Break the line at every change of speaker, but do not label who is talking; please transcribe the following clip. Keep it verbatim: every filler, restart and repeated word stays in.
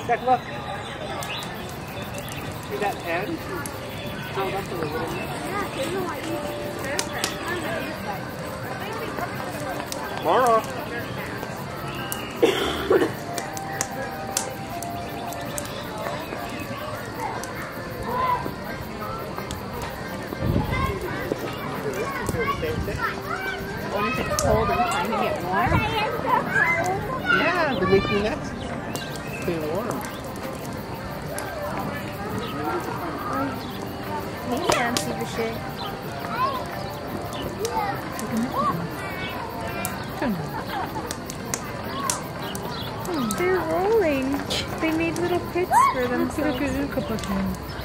Jack, look. See that pen? Held up to the little. Mara.
What if it's cold and trying to get warm?
Yeah, they're making that stay warm.
Hey, Nancy Boucher. They're rolling. They made little pits for themselves.